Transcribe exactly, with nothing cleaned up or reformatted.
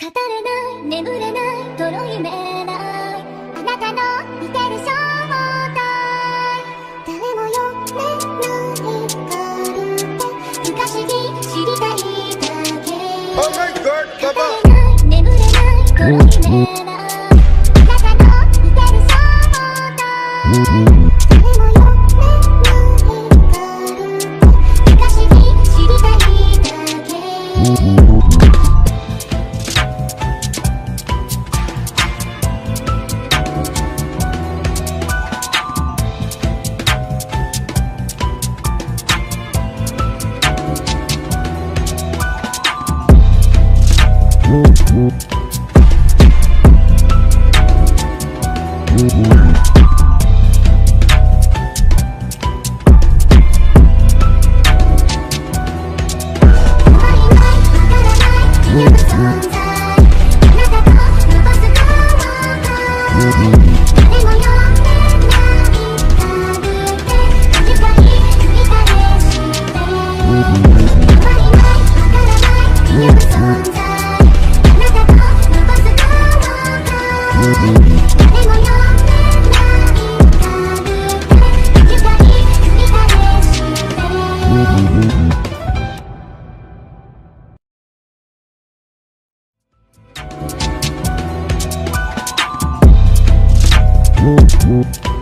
れない眠れないとろ夢ないあなたの見てる正体誰も読めないカルテ不可思議知りたいだけ Oh my God, 語 Baba! れない眠れないとろ夢ないあなたの見てる正体誰も読めないカルテ不可思議知りたいだけ Woo!